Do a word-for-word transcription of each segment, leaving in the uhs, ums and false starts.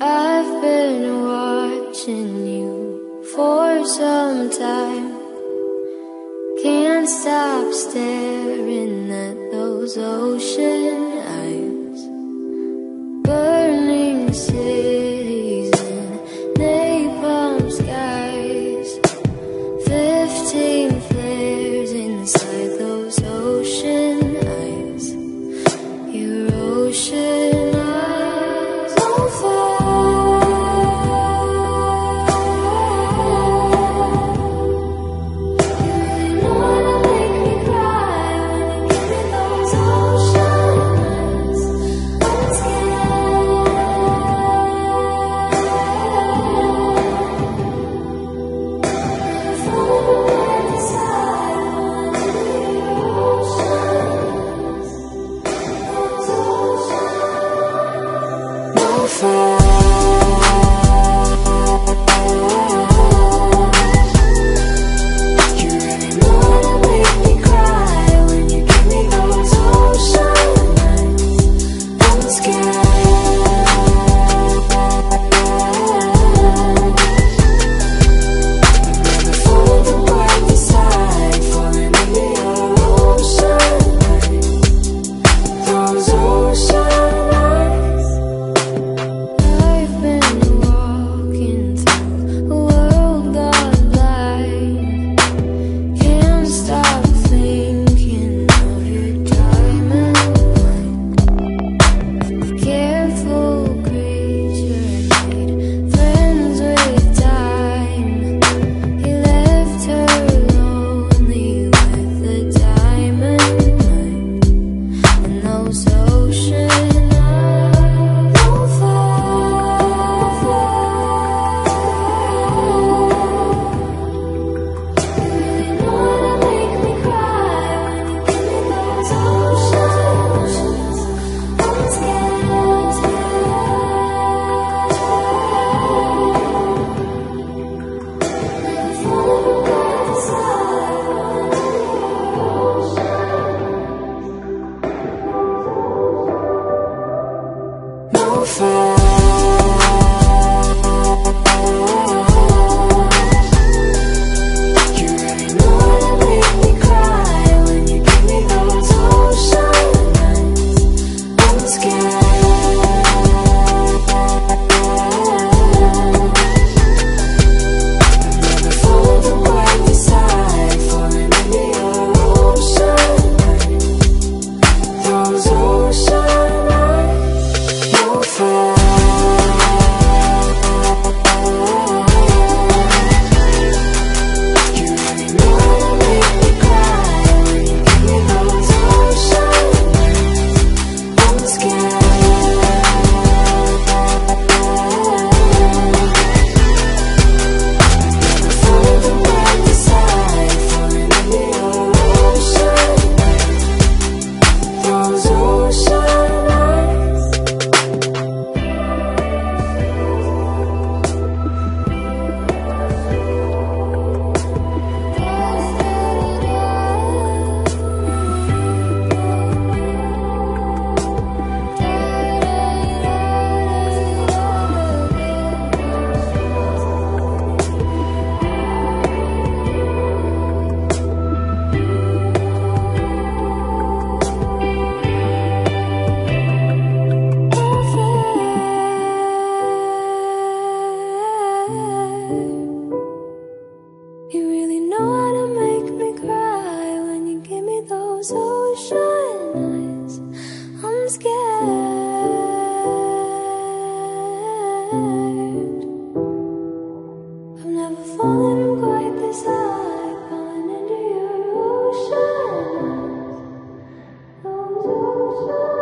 I've been watching you for some time. Can't stop staring at those ocean eyes. Burning cities and napalm skies. Fifteen flares inside those ocean eyes. Your ocean eyes on fire. You really know how to make me cry when you give me those ocean eyes. I'm scared. Never falling away beside one of your oceans. Those oceans. No fair. You really know how to make me cry when you give me those ocean eyes. I'm scared. Never falling away beside, falling into your ocean eyes. Those ocean eyes. I've been walking through a world gone blind. Can't stop thinking of your diamond wine. Careful creature made friends with time. He left her lonely with the diamond mine. And those ocean eyes on fire. You really know how to make me cry when you give me those oceans. I'm scared. Never falling away beside one of your oceans. No fair. You really know how to make me cry when you give me those ocean eyes. I'm scared. Never falling away beside, falling into your ocean eyes. Those ocean eyes. No fair. You really know how to make me cry when you give me those ocean eyes. I'm scared. Never falling away beside, falling into your ocean eyes. Those ocean eyes. You really know how to make me cry when you give me those ocean eyes. I'm scared. I've never fallen quite this high, falling into your ocean eyes. Those ocean eyes.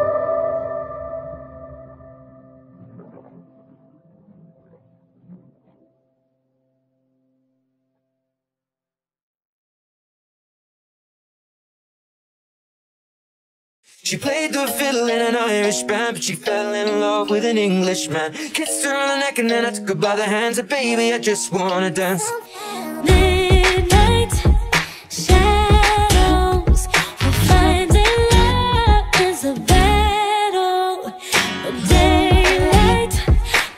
She played the fiddle in an Irish band, but she fell in love with an Englishman. Kissed her on the neck and then I took her by the hands. And baby, I just wanna dance. Midnight shadows, we're finding love is a battle. But daylight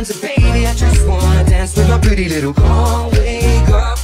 hands, and baby, I just wanna dance with my pretty little. Can't wake up